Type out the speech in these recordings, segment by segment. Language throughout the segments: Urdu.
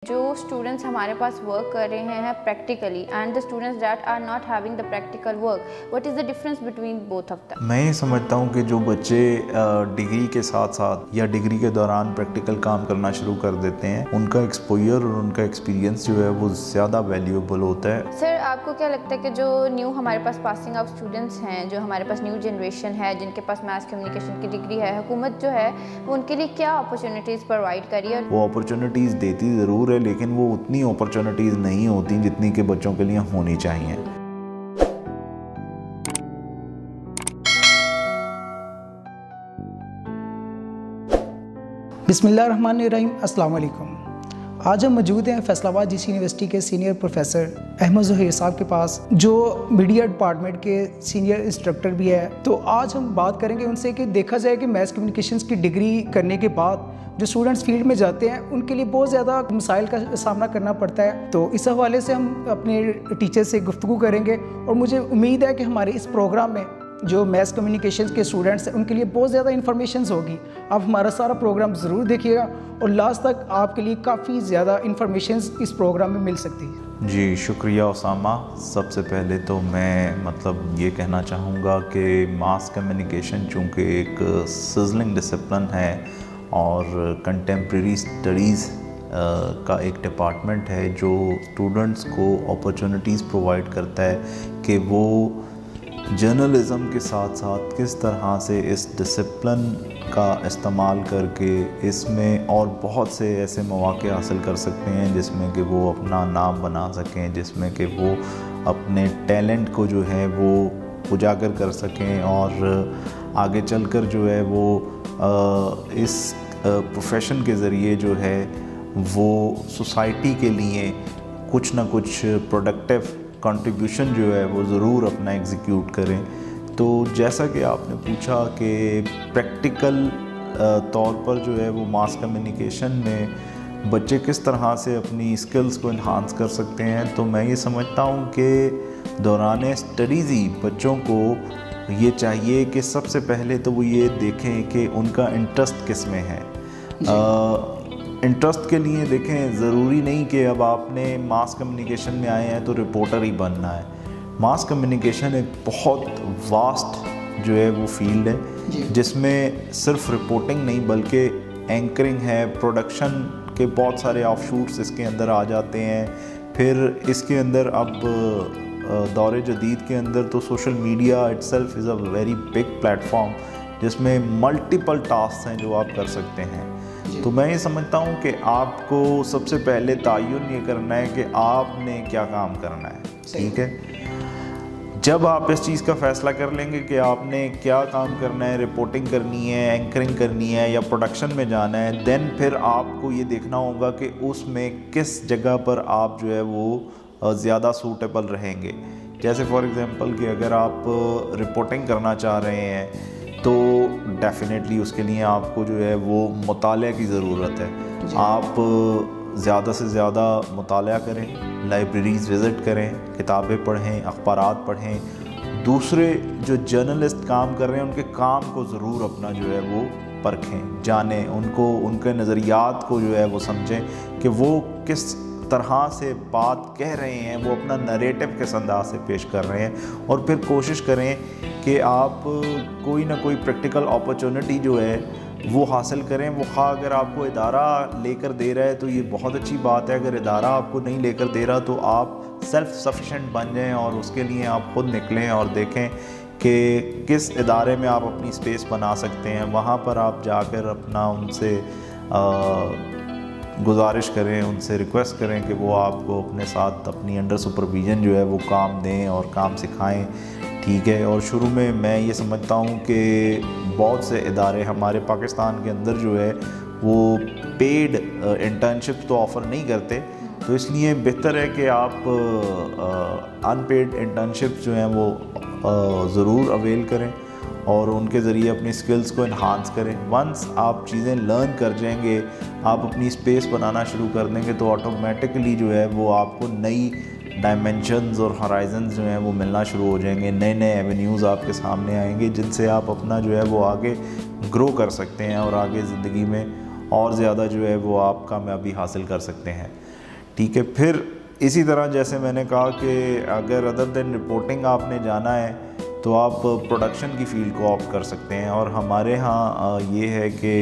جو اسٹوڈنٹس ہمارے پاس ورک کر رہے ہیں practically and the students that are not having the practical work, what is the difference between both of them? میں یہ سمجھتا ہوں کہ جو بچے ڈگری کے ساتھ ساتھ یا ڈگری کے دوران پریکٹیکل کام کرنا شروع کر دیتے ہیں، ان کا ایکسپوئر اور ان کا ایکسپیرینس جو ہے وہ زیادہ ویلیوبل ہوتا ہے۔ سر آپ کو کیا لگتا ہے کہ جو نیو ہمارے پاس پاسنگ آؤٹ اسٹوڈنٹس ہیں، جو ہمارے پاس نیو جنریشن ہے جن کے پاس میس کمیونیکیشن کی ڈگری ہے، حکومت جو ہے وہ ان کے لیے کیا اپرچونیٹیز پرووائڈ کری ہے؟ وہ اپرچونیٹیز دیتی ضرور ہے، لیکن وہ اتنی اپرچونیٹیز نہیں ہوتی جتنی کہ بچوں کے لیے ہونی چاہیے۔ بسم اللہ الرحمن الرحیم، السلام علیکم۔ آج ہم موجود ہیں Faisalabad G C university کے سینئر پروفیسر احمد ظہیر صاحب کے پاس، جو میڈیا ڈپارٹمنٹ کے سینئر انسٹرکٹر بھی ہے۔ تو آج ہم بات کریں گے ان سے کہ دیکھا جائے کہ میس کمیونیکیشنز کی ڈگری کرنے کے بعد جو اسٹوڈنٹس فیلڈ میں جاتے ہیں ان کے لیے بہت زیادہ مسائل کا سامنا کرنا پڑتا ہے۔ تو اس حوالے سے ہم اپنے ٹیچر سے گفتگو کریں گے، اور مجھے امید ہے کہ ہمارے اس پروگرام میں جو میس کمیونیکیشنز کے اسٹوڈنٹس ہیں ان کے لیے بہت زیادہ انفارمیشنز ہوگی۔ آپ ہمارا سارا پروگرام ضرور دیکھیے گا، اور لاسٹ تک آپ کے لیے کافی زیادہ انفارمیشنز اس پروگرام میں مل سکتی ہے۔ جی شکریہ اسامہ۔ سب سے پہلے تو میں یہ کہنا چاہوں گا کہ ماس کمیونیکیشن چونکہ ایک سزلنگ ڈسپلن ہے اور کنٹمپریری اسٹڈیز کا ایک ڈپارٹمنٹ ہے جو اسٹوڈنٹس کو اپرچونیٹیز پرووائڈ کرتا ہے کہ وہ جرنلزم کے ساتھ ساتھ کس طرح سے اس ڈسپلن کا استعمال کر کے اس میں اور بہت سے ایسے مواقع حاصل کر سکتے ہیں جس میں کہ وہ اپنا نام بنا سکیں، جس میں کہ وہ اپنے ٹیلنٹ کو جو ہے وہ اجاگر کر سکیں، اور آگے چل کر جو ہے وہ اس پروفیشن کے ذریعے جو ہے وہ سوسائٹی کے لیے کچھ نہ کچھ پروڈکٹیو کنٹریبیوشن جو ہے وہ ضرور اپنا ایگزیکیوٹ کریں۔ تو جیسا کہ آپ نے پوچھا کہ پریکٹیکل طور پر جو ہے وہ ماس کمیونیکیشن میں بچے کس طرح سے اپنی اسکلز کو انہانس کر سکتے ہیں، تو میں یہ سمجھتا ہوں کہ دوران اسٹڈیز ہی بچوں کو یہ چاہیے کہ سب سے پہلے تو وہ یہ دیکھیں کہ ان کا انٹرسٹ کس میں ہے۔ انٹرسٹ کے لیے دیکھیں، ضروری نہیں کہ اب آپ نے ماس کمیونیکیشن میں آئے ہیں تو رپورٹر ہی بننا ہے۔ ماس کمیونیکیشن ایک بہت واسٹ جو ہے وہ فیلڈ ہے، جس میں صرف رپورٹنگ نہیں بلکہ اینکرنگ ہے، پروڈکشن کے بہت سارے آف شوٹس اس کے اندر آ جاتے ہیں۔ پھر اس کے اندر اب دور جدید کے اندر تو social media itself is a very big platform, جس میں ملٹیپل ٹاسک ہیں جو آپ کر سکتے ہیں۔ تو میں یہ سمجھتا ہوں کہ آپ کو سب سے پہلے تعین یہ کرنا ہے کہ آپ نے کیا کام کرنا ہے، ٹھیک ہے؟ جب آپ اس چیز کا فیصلہ کر لیں گے کہ آپ نے کیا کام کرنا ہے، رپورٹنگ کرنی ہے، اینکرنگ کرنی ہے یا پروڈکشن میں جانا ہے، دین پھر آپ کو یہ دیکھنا ہوگا کہ اس میں کس جگہ پر آپ جو ہے وہ زیادہ سوٹیبل رہیں گے۔ جیسے فار ایگزامپل کہ اگر آپ رپورٹنگ کرنا چاہ رہے ہیں تو ڈیفینیٹلی اس کے لیے آپ کو جو ہے وہ مطالعہ کی ضرورت ہے۔ آپ زیادہ سے زیادہ مطالعہ کریں، لائبریریز وزٹ کریں، کتابیں پڑھیں، اخبارات پڑھیں، دوسرے جو جرنلسٹ کام کر رہے ہیں ان کے کام کو ضرور اپنا جو ہے وہ پرکھیں، جانیں ان کے نظریات کو جو ہے وہ سمجھیں کہ وہ کس طرح سے بات کہہ رہے ہیں، وہ اپنا نریٹو کس انداز سے پیش کر رہے ہیں، اور پھر کوشش کریں کہ آپ کوئی نہ کوئی پریکٹیکل اپرچونٹی جو ہے وہ حاصل کریں۔ وہ خواہ اگر آپ کو ادارہ لے کر دے رہا ہے تو یہ بہت اچھی بات ہے، اگر ادارہ آپ کو نہیں لے کر دے رہا تو آپ سیلف سفیشینٹ بن جائیں، اور اس کے لیے آپ خود نکلیں اور دیکھیں کہ کس ادارے میں آپ اپنی اسپیس بنا سکتے ہیں، وہاں پر آپ جا کر اپنا ان سے گزارش کریں، ان سے ریکویسٹ کریں کہ وہ آپ کو اپنے ساتھ اپنی انڈر سپرویژن جو ہے وہ کام دیں اور کام سکھائیں، ٹھیک ہے؟ اور شروع میں یہ سمجھتا ہوں کہ بہت سے ادارے ہمارے پاکستان کے اندر جو ہے وہ پیڈ انٹرنشپ تو آفر نہیں کرتے، تو اس لیے بہتر ہے کہ آپ ان پیڈ انٹرنشپ جو ہیں وہ ضرور اویل کریں اور ان کے ذریعے اپنی سکلز کو انہانس کریں۔ ونس آپ چیزیں لرن کر جائیں گے، آپ اپنی اسپیس بنانا شروع کر دیں گے، تو آٹومیٹکلی جو ہے وہ آپ کو نئی ڈائمینشنز اور ہرائزنز جو ہیں وہ ملنا شروع ہو جائیں گے، نئے ایونیوز آپ کے سامنے آئیں گے جن سے آپ اپنا جو ہے وہ آگے گرو کر سکتے ہیں اور آگے زندگی میں اور زیادہ جو ہے وہ آپ کامیابی حاصل کر سکتے ہیں. ٹھیک ہے. پھر اسی طرح جیسے میں نے کہا کہ اگر ادر دین رپورٹنگ آپ نے جانا ہے تو آپ پروڈکشن کی فیلڈ کو آپٹ کر سکتے ہیں. اور ہمارے ہاں یہ ہے کہ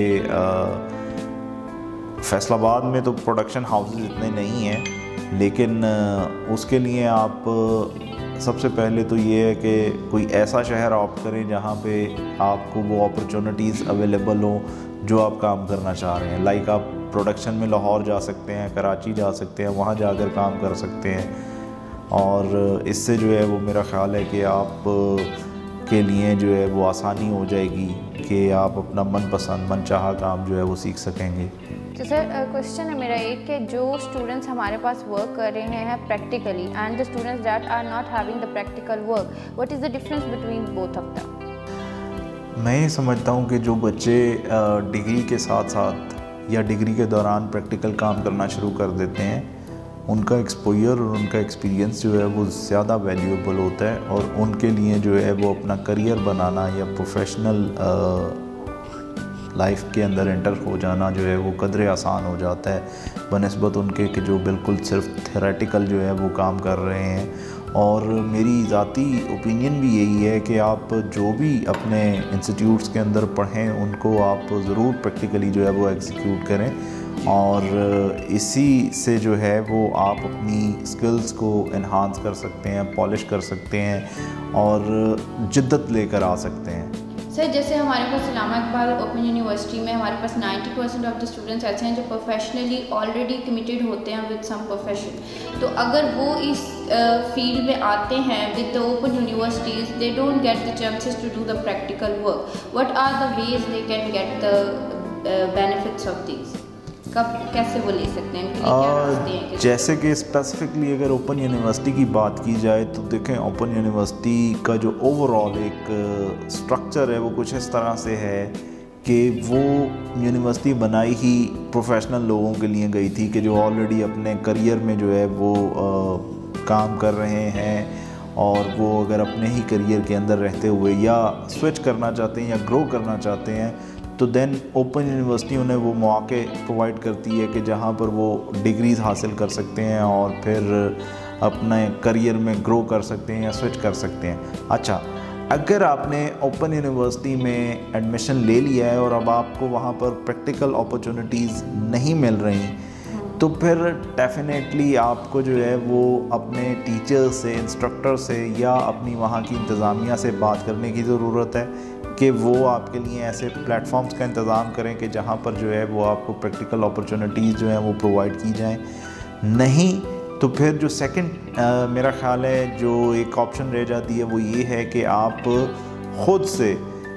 فیصل آباد میں تو پروڈکشن ہاؤسز اتنے نہیں ہیں, لیکن اس کے لیے آپ سب سے پہلے تو یہ ہے کہ کوئی ایسا شہر آپٹ کریں جہاں پہ آپ کو وہ اپرچونیٹیز اویلیبل ہوں جو آپ کام کرنا چاہ رہے ہیں. لائک آپ پروڈکشن میں لاہور جا سکتے ہیں, کراچی جا سکتے ہیں, وہاں جا کر کام کر سکتے ہیں. اور اس سے جو ہے وہ میرا خیال ہے کہ آپ کے لیے جو ہے وہ آسانی ہو جائے گی کہ آپ اپنا من پسند من چاہا کام جو ہے وہ سیکھ سکیں گے. تو سر کوشچن ہے میرا ایک کہ جو اسٹوڈنٹس ہمارے پاس ورک کر رہے ہیں practically and the students that are not having the practical work, what is the difference between both of them? میں یہ سمجھتا ہوں کہ جو بچے ڈگری کے ساتھ ساتھ یا ڈگری کے دوران پریکٹیکل کام کرنا شروع کر دیتے ہیں, ان کا ایکسپوئر اور ان کا ایکسپیرینس جو ہے وہ زیادہ ویلیوبل ہوتا ہے, اور ان کے لیے جو ہے وہ اپنا کریئر بنانا یا پروفیشنل لائف کے اندر انٹر ہو جانا جو ہے وہ قدرے آسان ہو جاتا ہے بنسبت ان کے کہ جو بالکل صرف تھیوریٹیکل جو ہے وہ کام کر رہے ہیں. اور میری ذاتی اوپینین بھی یہی ہے کہ آپ جو بھی اپنے انسٹیٹیوٹس کے اندر پڑھیں ان کو آپ ضرور پریکٹیکلی جو ہے وہ ایگزیکیوٹ کریں, اور اسی سے جو ہے وہ آپ اپنی اسکلز کو انہانس کر سکتے ہیں, پالش کر سکتے ہیں اور جدت لے کر آ سکتے ہیں. سر جیسے ہمارے پاس علامہ اقبال اوپن یونیورسٹی میں ہمارے پاس 90% آف دا اسٹوڈنٹس ایسے ہیں جو پروفیشنلی آلریڈی کمیٹیڈ ہوتے ہیں ود سم پروفیشن, تو اگر وہ اس فیلڈ میں آتے ہیں with the open universities they don't get the chances to do the practical work, what are the ways they can get the benefits of these? کب کیسے وہ لے سکتے ہیں, ان کے لیے کیا راستے ہیں؟ جیسے کہ اسپیسیفکلی اگر اوپن یونیورسٹی کی بات کی جائے تو دیکھیں اوپن یونیورسٹی کا جو اوور آل ایک اسٹرکچر ہے وہ کچھ اس طرح سے ہے کہ وہ یونیورسٹی بنائی ہی پروفیشنل لوگوں کے لیے گئی تھی کہ جو آلریڈی اپنے کریئر میں جو ہے وہ کام کر رہے ہیں, اور وہ اگر اپنے ہی کریئر کے اندر رہتے ہوئے یا سوئچ کرنا چاہتے ہیں یا گرو کرنا چاہتے ہیں تو دین اوپن یونیورسٹی انہیں وہ مواقع پرووائڈ کرتی ہے کہ جہاں پر وہ ڈگریز حاصل کر سکتے ہیں اور پھر اپنے کریئر میں گرو کر سکتے ہیں یا سوئچ کر سکتے ہیں. اچھا, اگر آپ نے اوپن یونیورسٹی میں ایڈمیشن لے لیا ہے اور اب آپ کو وہاں پر پریکٹیکل اپرچونیٹیز نہیں مل رہی تو پھر ڈیفینیٹلی آپ کو جو ہے وہ اپنے ٹیچر سے, انسٹرکٹر سے یا اپنی وہاں کی انتظامیہ سے بات کرنے کی ضرورت ہے کہ وہ آپ کے لیے ایسے پلیٹ فارمز کا انتظام کریں کہ جہاں پر جو ہے وہ آپ کو پریکٹیکل اپرچونیٹیز جو ہیں وہ پرووائڈ کی جائیں. نہیں تو پھر جو سیکنڈ میرا خیال ہے جو ایک آپشن رہ جاتی ہے وہ یہ ہے کہ آپ خود سے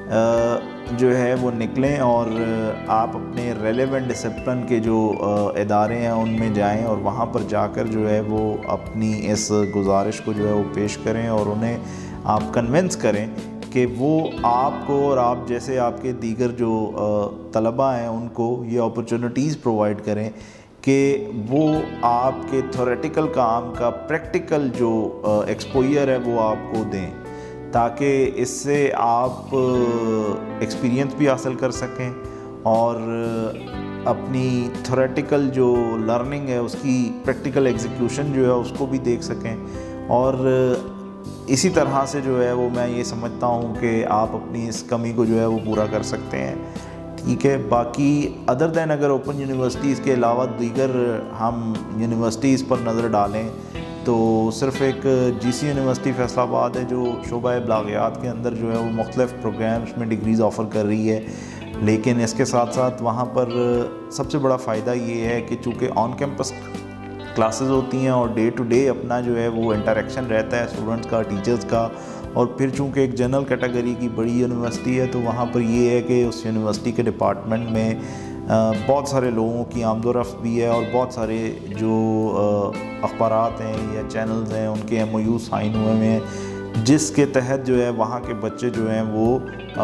جو ہے وہ نکلیں اور آپ اپنے ریلیونٹ ڈسپلن کے جو ادارے ہیں ان میں جائیں اور وہاں پر جا کر جو ہے وہ اپنی اس گزارش کو جو ہے وہ پیش کریں اور انہیں آپ کنونس کریں کہ وہ آپ کو اور آپ جیسے آپ کے دیگر جو طلباء ہیں ان کو یہ اپرچونیٹیز پرووائڈ کریں کہ وہ آپ کے تھیوریٹیکل کام کا پریکٹیکل جو ایکسپوئر ہے وہ آپ کو دیں, تاکہ اس سے آپ ایکسپیرینس بھی حاصل کر سکیں اور اپنی تھیوریٹیکل جو لرننگ ہے اس کی پریکٹیکل ایگزیکیوشن جو ہے اس کو بھی دیکھ سکیں. اور اسی طرح سے جو ہے وہ میں یہ سمجھتا ہوں کہ آپ اپنی اس کمی کو جو ہے وہ پورا کر سکتے ہیں. ٹھیک ہے, باقی ادر دین اگر اوپن یونیورسٹیز کے علاوہ دیگر ہم یونیورسٹیز پر نظر ڈالیں تو صرف ایک جی سی یونیورسٹی فیصل آباد ہے جو شعبہ ابلاغیات کے اندر جو ہے وہ مختلف پروگرامز میں ڈگریز آفر کر رہی ہے, لیکن اس کے ساتھ ساتھ وہاں پر سب سے بڑا فائدہ یہ ہے کہ چونکہ آن کیمپس کلاسز ہوتی ہیں اور ڈے ٹو ڈے اپنا جو ہے وہ انٹریکشن رہتا ہے اسٹوڈنٹس کا, ٹیچرز کا, اور پھر چونکہ ایک جنرل کیٹیگری کی بڑی یونیورسٹی ہے تو وہاں پر یہ ہے کہ اس یونیورسٹی کے ڈپارٹمنٹ میں بہت سارے لوگوں کی آمد و رفت بھی ہے اور بہت سارے جو اخبارات ہیں یا چینلز ہیں ان کے ایم او یو سائن ہوئے ہیں جس کے تحت جو ہے وہاں کے بچے جو ہیں وہ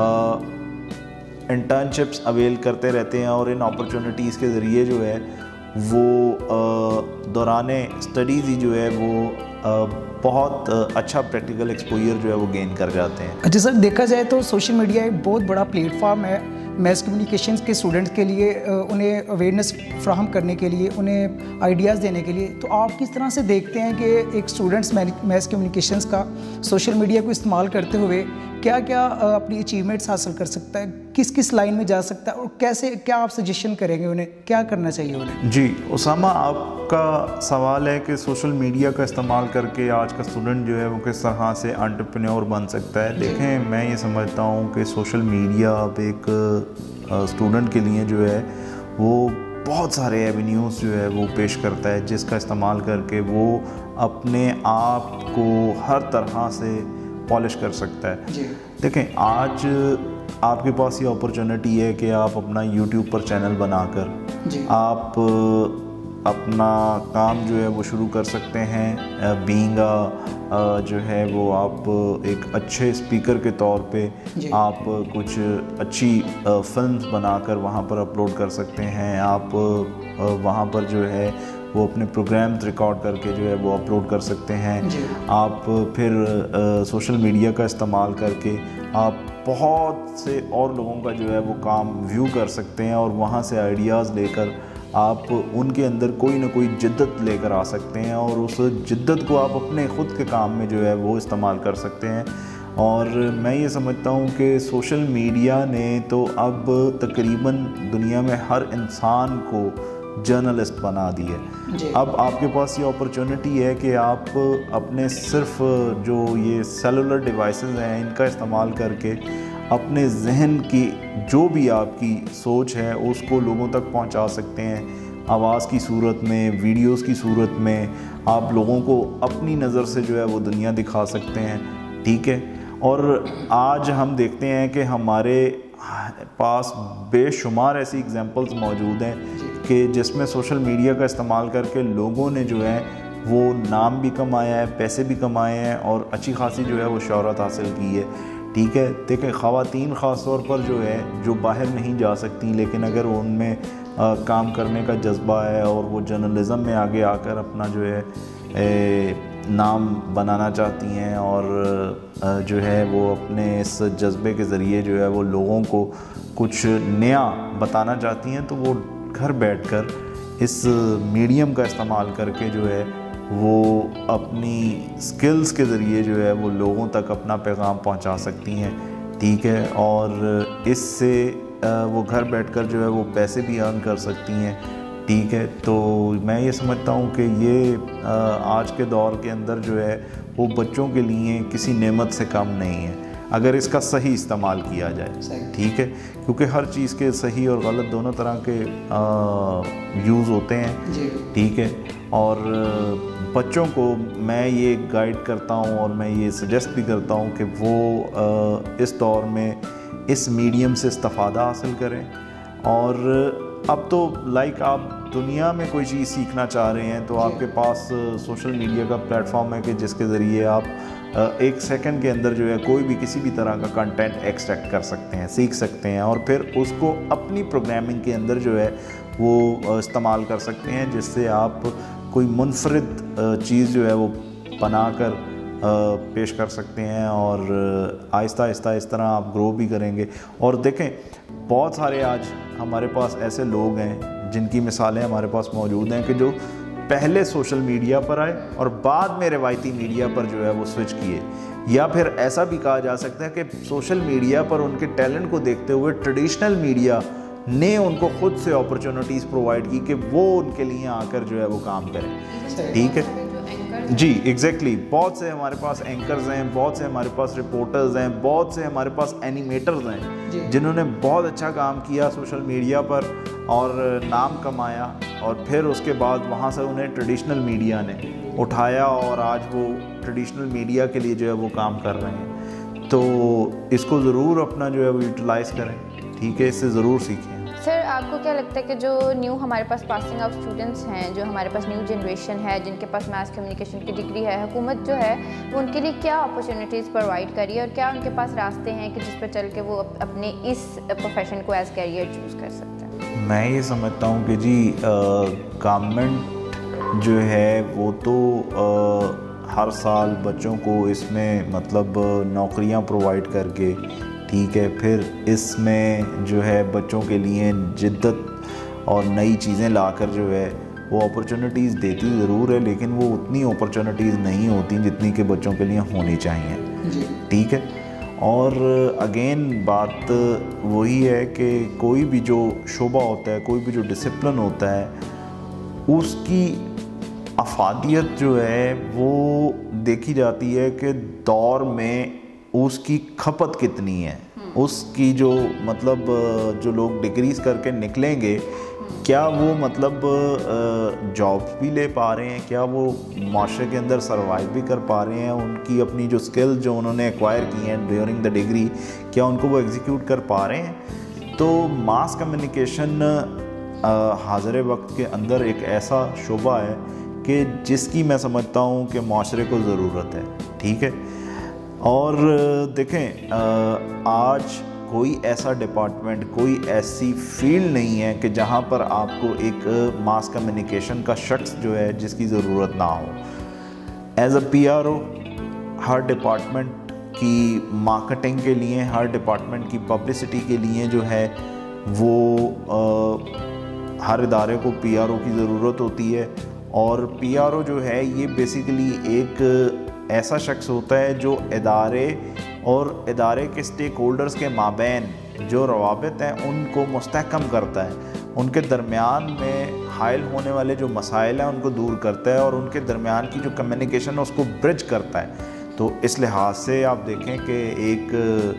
انٹرنشپس اویل کرتے رہتے ہیں اور ان اپرچونیٹیز کے ذریعے جو ہے وہ دوران اسٹڈیز ہی جو ہے وہ بہت اچھا پریکٹیکل ایکسپوئر جو ہے وہ گین کر جاتے ہیں. اچھا سر, دیکھا جائے تو سوشل میڈیا ایک بہت بڑا پلیٹ فارم ہے میس کمیونیکیشنز کے اسٹوڈنٹس کے لیے انہیں اویئرنیس فراہم کرنے کے لیے، انہیں آئیڈیاز دینے کے لیے، تو آپ کس طرح سے دیکھتے ہیں کہ ایک اسٹوڈنٹس میس کمیونیکیشنز کا سوشل میڈیا کو استعمال کرتے ہوئے کیا کیا اپنی اچیومنٹس حاصل کر سکتا ہے، کس کس لائن میں جا سکتا ہے، اور کیسے، کیا آپ سجیشن کریں گے انہیں کیا کرنا چاہیے انہیں؟ جی اسامہ، آپ کا سوال ہے کہ سوشل میڈیا کا استعمال کر کے آج کا اسٹوڈنٹ جو ہے وہ کس طرح سے انٹرپرینیور بن سکتا ہے. دیکھیں، میں یہ سمجھتا ہوں کہ سوشل میڈیا اب ایک اسٹوڈنٹ کے لیے جو ہے وہ بہت سارے ایونیوز جو ہے وہ پیش کرتا ہے، جس کا استعمال کر کے وہ اپنے آپ کو ہر طرح سے پالش کر سکتا ہے. دیکھیں، آج آپ کے پاس یہ اپرچونٹی ہے کہ آپ اپنا یوٹیوب پر چینل بنا کر آپ اپنا کام جو ہے وہ شروع کر سکتے ہیں. بینگ جو ہے وہ آپ ایک اچھے اسپیکر کے طور پہ آپ کچھ اچھی فلمز بنا کر وہاں پر اپلوڈ کر سکتے ہیں. آپ وہاں پر جو ہے وہ اپنے پروگرامز ریکارڈ کر کے جو ہے وہ اپلوڈ کر سکتے ہیں. آپ پھر سوشل میڈیا کا استعمال کر کے آپ بہت سے اور لوگوں کا جو ہے وہ کام ویو کر سکتے ہیں، اور وہاں سے آئیڈیاز لے کر آپ ان کے اندر کوئی نہ کوئی جدت لے کر آ سکتے ہیں، اور اس جدت کو آپ اپنے خود کے کام میں جو ہے وہ استعمال کر سکتے ہیں. اور میں یہ سمجھتا ہوں کہ سوشل میڈیا نے تو اب تقریباً دنیا میں ہر انسان کو جرنلسٹ بنا دی ہے. اب آپ کے پاس یہ اپرچونٹی ہے کہ آپ اپنے صرف جو یہ سیلولر ڈیوائسز ہیں ان کا استعمال کر کے اپنے ذہن کی جو بھی آپ کی سوچ ہے اس کو لوگوں تک پہنچا سکتے ہیں، آواز کی صورت میں، ویڈیوز کی صورت میں. آپ لوگوں کو اپنی نظر سے جو ہے وہ دنیا دکھا سکتے ہیں. ٹھیک ہے. اور آج ہم دیکھتے ہیں کہ ہمارے پاس بے شمار ایسی ایگزامپلز موجود ہیں کہ جس میں سوشل میڈیا کا استعمال کر کے لوگوں نے جو ہے وہ نام بھی کمایا ہے، پیسے بھی کمائے ہیں، اور اچھی خاصی جو ہے وہ شہرت حاصل کی ہے. ٹھیک ہے. دیکھیں، خواتین خاص طور پر جو ہے جو باہر نہیں جا سکتی، لیکن اگر ان میں کام کرنے کا جذبہ ہے اور وہ جرنلزم میں آگے آ کر اپنا جو ہے نام بنانا چاہتی ہیں، اور جو ہے وہ اپنے اس جذبے کے ذریعے جو ہے وہ لوگوں کو کچھ نیا بتانا چاہتی ہیں، تو وہ گھر بیٹھ کر اس میڈیم کا استعمال کر کے جو ہے وہ اپنی سکلز کے ذریعے جو ہے وہ لوگوں تک اپنا پیغام پہنچا سکتی ہیں. ٹھیک ہے. اور اس سے وہ گھر بیٹھ کر جو ہے وہ پیسے بھی ارن کر سکتی ہیں. ٹھیک ہے. تو میں یہ سمجھتا ہوں کہ یہ آج کے دور کے اندر جو ہے وہ بچوں کے لیے کسی نعمت سے کم نہیں ہے اگر اس کا صحیح استعمال کیا جائے. ٹھیک ہے. کیونکہ ہر چیز کے صحیح اور غلط دونوں طرح کے یوز ہوتے ہیں. ٹھیک ہے. اور بچوں کو میں یہ گائیڈ کرتا ہوں اور میں یہ سجیسٹ بھی کرتا ہوں کہ وہ اس دور میں اس میڈیم سے استفادہ حاصل کریں. اور اب تو آپ دنیا میں کوئی چیز سیکھنا چاہ رہے ہیں تو آپ کے پاس سوشل میڈیا کا پلیٹ فارم ہے کہ جس کے ذریعے آپ ایک سیکنڈ کے اندر جو ہے کوئی بھی کسی بھی طرح کا کنٹینٹ ایکسٹریکٹ کر سکتے ہیں، سیکھ سکتے ہیں، اور پھر اس کو اپنی پروگرامنگ کے اندر جو ہے وہ استعمال کر سکتے ہیں، جس سے آپ کوئی منفرد چیز جو ہے وہ بنا کر پیش کر سکتے ہیں. اور آہستہ آہستہ اس طرح آپ گرو بھی کریں گے. اور دیکھیں، بہت سارے آج ہمارے پاس ایسے لوگ ہیں جن کی مثالیں ہمارے پاس موجود ہیں کہ جو پہلے سوشل میڈیا پر آئے اور بعد میں روایتی میڈیا پر جو ہے وہ سوئچ کیے. یا پھر ایسا بھی کہا جا سکتا ہے کہ سوشل میڈیا پر ان کے ٹیلنٹ کو دیکھتے ہوئے ٹریڈیشنل میڈیا نے ان کو خود سے اپرچونٹیز پرووائڈ کی کہ وہ ان کے لیے آ کر جو ہے وہ کام کریں. ٹھیک ہے. جی ایگزیکٹلی. بہت سے ہمارے پاس اینکرز ہیں، بہت سے ہمارے پاس رپورٹرز ہیں، بہت سے ہمارے پاس اینیمیٹرز ہیں جنہوں نے بہت اچھا کام کیا سوشل میڈیا پر اور نام کمایا، اور پھر اس کے بعد وہاں سے انہیں ٹریڈیشنل میڈیا نے اٹھایا اور آج وہ ٹریڈیشنل میڈیا کے لیے جو ہے وہ کام کر رہے ہیں. تو اس کو ضرور اپنا جو ہے وہ یوٹیلائز کریں. ٹھیک ہے. اس سے ضرور سیکھیں. سر، آپ کو کیا لگتا ہے کہ جو نیو ہمارے پاس پاسنگ آؤٹ اسٹوڈنٹس ہیں، جو ہمارے پاس نیو جنریشن ہے جن کے پاس میس کمیونیکیشن کی ڈگری ہے، حکومت جو ہے وہ ان کے لیے کیا اپرچونیٹیز پرووائڈ کری ہے، اور کیا ان کے پاس راستے ہیں کہ جس پہ چل کے وہ اپنے اس پروفیشن کو ایز کیریئر چوز کر سکتے ہیں؟ میں یہ سمجھتا ہوں کہ جی گورنمنٹ جو ہے وہ تو ہر سال بچوں کو اس میں مطلب نوکریاں پرووائڈ کر کے، ٹھیک ہے. پھر اس میں جو ہے بچوں کے لیے جدت اور نئی چیزیں لا کر جو ہے وہ اپرچونیٹیز دیتی ضرور ہے, لیکن وہ اتنی اپرچونیٹیز نہیں ہوتی جتنی کہ بچوں کے لیے ہونی چاہیے. ٹھیک ہے. اور اگین بات وہی ہے کہ کوئی بھی جو شعبہ ہوتا ہے, کوئی بھی جو ڈسپلن ہوتا ہے, اس کی افادیت جو ہے وہ دیکھی جاتی ہے کہ دور میں اس کی کھپت کتنی ہے, اس کی جو مطلب جو لوگ ڈگریز کر کے نکلیں گے کیا وہ مطلب جاب بھی لے پا رہے ہیں, کیا وہ معاشرے کے اندر سروائیو بھی کر پا رہے ہیں, ان کی اپنی جو اسکل جو انہوں نے ایکوائر کی ہیں ڈیورنگ دا ڈگری کیا ان کو وہ ایگزیکیوٹ کر پا رہے ہیں. تو ماس کمیونیکیشن حاضر وقت کے اندر ایک ایسا شعبہ ہے کہ جس کی میں سمجھتا ہوں کہ معاشرے کو ضرورت ہے. ٹھیک ہے. اور دیکھیں آج کوئی ایسا ڈپارٹمنٹ, کوئی ایسی فیلڈ نہیں ہے کہ جہاں پر آپ کو ایک ماس کمیونیکیشن کا شخص جو ہے جس کی ضرورت نہ ہو. As a P R O ہر ڈپارٹمنٹ کی مارکیٹنگ کے لیے, ہر ڈپارٹمنٹ کی پبلسٹی کے لیے جو ہے وہ ہر ادارے کو پی آر او کی ضرورت ہوتی ہے. اور پی آر او جو ہے یہ بیسیکلی ایک ایسا شخص ہوتا ہے جو ادارے اور ادارے کے اسٹیک ہولڈرز کے مابین جو روابط ہیں ان کو مستحکم کرتا ہے, ان کے درمیان میں حائل ہونے والے جو مسائل ہیں ان کو دور کرتا ہے اور ان کے درمیان کی جو کمیونیکیشن ہے اس کو برج کرتا ہے. تو اس لحاظ سے آپ دیکھیں کہ ایک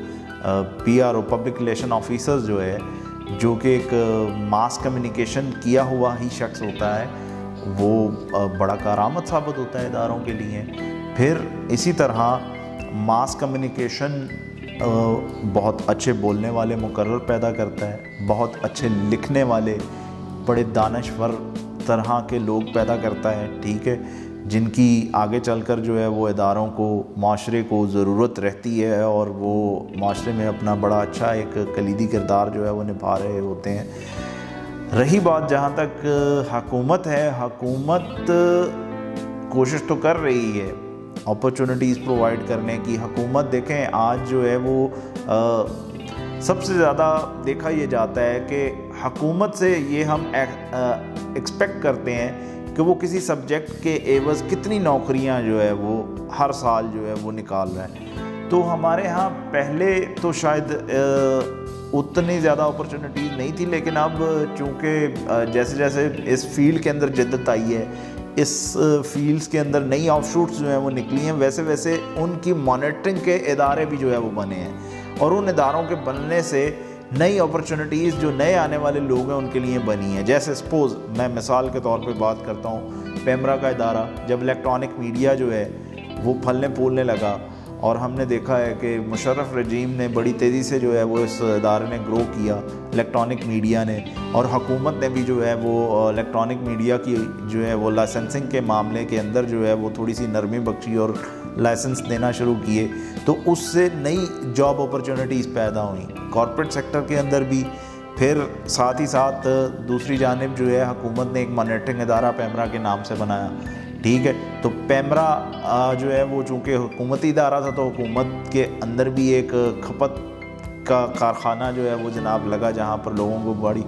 P R O public relation officer جو ہے جو کہ ایک ماس کمیونیکیشن کیا ہوا ہی شخص ہوتا ہے وہ بڑا کارآمد ثابت ہوتا ہے اداروں کے لیے. پھر اسی طرح ماس کمیونیکیشن بہت اچھے بولنے والے مقرر پیدا کرتا ہے, بہت اچھے لکھنے والے بڑے دانشور طرح کے لوگ پیدا کرتا ہے. ٹھیک ہے. جن کی آگے چل کر جو ہے وہ اداروں کو, معاشرے کو ضرورت رہتی ہے اور وہ معاشرے میں اپنا بڑا اچھا ایک کلیدی کردار جو ہے وہ نبھا رہے ہوتے ہیں. رہی بات جہاں تک حکومت ہے, حکومت کوشش تو کر رہی ہے اپرچونیٹیز پرووائڈ کرنے کی. حکومت دیکھیں آج جو ہے وہ سب سے زیادہ دیکھا یہ جاتا ہے کہ حکومت سے یہ ہم ایکسپیکٹ کرتے ہیں کہ وہ کسی سبجیکٹ کے عوض کتنی نوکریاں جو ہے وہ ہر سال جو ہے وہ نکال رہا ہے. تو ہمارے ہاں پہلے تو شاید اتنی زیادہ اپرچونیٹیز نہیں تھی, لیکن اب چونکہ جیسے جیسے اس فیلڈ کے اندر جدت آئی ہے, اس فیلڈز کے اندر نئی آف شوٹس جو ہیں وہ نکلی ہیں, ویسے ویسے ان کی مانیٹرنگ کے ادارے بھی جو ہے وہ بنے ہیں. اور ان اداروں کے بننے سے نئی اپرچونیٹیز جو نئے آنے والے لوگ ہیں ان کے لیے بنی ہیں. جیسے سپوز میں مثال کے طور پہ بات کرتا ہوں, پیمرا کا ادارہ جب الیکٹرانک میڈیا جو ہے وہ پھلنے پھولنے لگا اور ہم نے دیکھا ہے کہ مشرف رجیم نے بڑی تیزی سے جو ہے وہ اس ادارے نے گرو کیا, الیکٹرانک میڈیا نے, اور حکومت نے بھی جو ہے وہ الیکٹرانک میڈیا کی جو ہے وہ لائسنسنگ کے معاملے کے اندر جو ہے وہ تھوڑی سی نرمی بخشی اور لائسنس دینا شروع کیے. تو اس سے نئی جاب اپرچونیٹیز پیدا ہوئیں کارپوریٹ سیکٹر کے اندر بھی. پھر ساتھ ہی ساتھ دوسری جانب جو ہے حکومت نے ایک مانیٹرنگ ادارہ پیمرا کے نام سے بنایا. ٹھیک ہے. تو پیمرا جو ہے وہ چونکہ حکومتی ادارہ تھا تو حکومت کے اندر بھی ایک کھپت کا کارخانہ جو ہے وہ جناب لگا جہاں پر لوگوں کو بڑی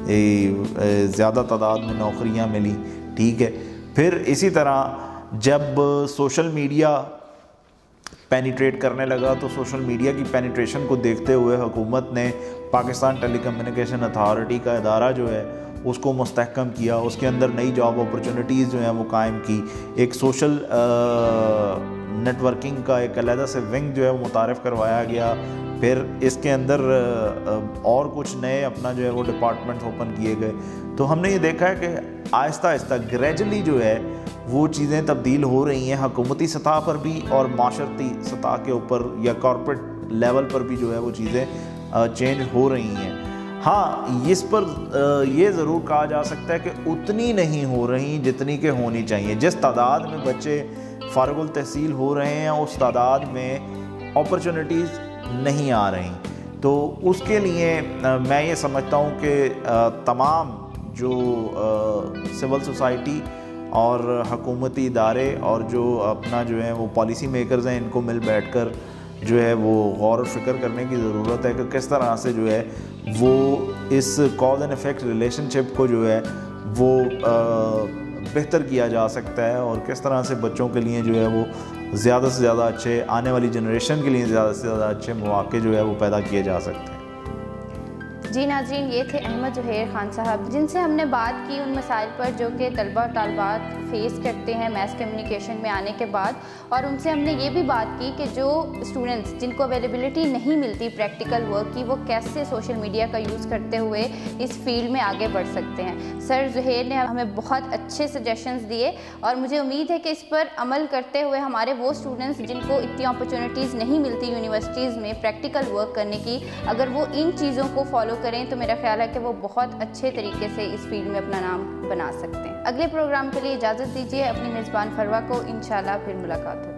زیادہ تعداد میں نوکریاں ملی. ٹھیک ہے. پھر اسی طرح جب سوشل میڈیا پینیٹریٹ کرنے لگا تو سوشل میڈیا کی پینیٹریشن کو دیکھتے ہوئے حکومت نے پاکستان ٹیلی کمیونیکیشن اتھارٹی کا ادارہ جو ہے اس کو مستحکم کیا, اس کے اندر نئی جاب اپرچونیٹیز جو ہیں وہ قائم کی. ایک سوشل نیٹ ورکنگ کا ایک علیحدہ سے ونگ جو ہے وہ متعارف کروایا گیا. پھر اس کے اندر اور کچھ نئے اپنا جو ہے وہ ڈپارٹمنٹس اوپن کیے گئے. تو ہم نے یہ دیکھا ہے کہ آہستہ آہستہ گریجولی جو ہے وہ چیزیں تبدیل ہو رہی ہیں حکومتی سطح پر بھی اور معاشرتی سطح کے اوپر یا کارپوریٹ لیول پر بھی جو ہے وہ چیزیں چینج ہو رہی ہیں. ہاں اس پر یہ ضرور کہا جا سکتا ہے کہ اتنی نہیں ہو رہی جتنی کہ ہونی چاہیے. جس تعداد میں بچے فارغ التحصیل ہو رہے ہیں اس تعداد میں اپرچونیٹیز نہیں آ رہی. تو اس کے لیے میں یہ سمجھتا ہوں کہ تمام جو سول سوسائٹی اور حکومتی ادارے اور جو اپنا جو ہے وہ پالیسی میکرز ہیں ان کو مل بیٹھ کر جو ہے وہ غور و فکر کرنے کی ضرورت ہے کہ کس طرح سے جو ہے وہ اس cause and effect relationship کو جو ہے وہ بہتر کیا جا سکتا ہے، اور کس طرح سے بچوں کے لیے جو ہے وہ زیادہ سے زیادہ اچھے، آنے والی جنریشن کے لیے زیادہ سے زیادہ اچھے مواقع جو ہے وہ پیدا کیے جا سکتے ہیں۔ جی ناظرین، یہ تھے احمد زہیر خان صاحب، جن سے ہم نے بات کی ان مسائل پر جو کہ طلبہ اور طالبات فیس کرتے ہیں میس کمیونیکیشن میں آنے کے بعد، اور ان سے ہم نے یہ بھی بات کی کہ جو اسٹوڈنٹس جن کو اویلیبلٹی نہیں ملتی پریکٹیکل ورک کی، وہ کیسے سوشل میڈیا کا یوز کرتے ہوئے اس فیلڈ میں آگے بڑھ سکتے ہیں۔ سر زہیر نے ہمیں بہت اچھے سجیشنز دیے، اور مجھے امید ہے کہ اس پر عمل کرتے ہوئے ہمارے وہ اسٹوڈنٹس جن کو اتنی اپرچونیٹیز نہیں ملتی یونیورسٹیز میں پریکٹیکل ورک کرنے کی، اگر وہ ان چیزوں کو فالو کریں تو میرا خیال ہے کہ وہ بہت اچھے طریقے سے اس فیلڈ میں اپنا نام بنا سکتے ہیں۔ اگلے پروگرام کے لیے اجازت دیجیے، اپنی میزبان فروا کو، انشاءاللہ پھر ملاقات ہوگی۔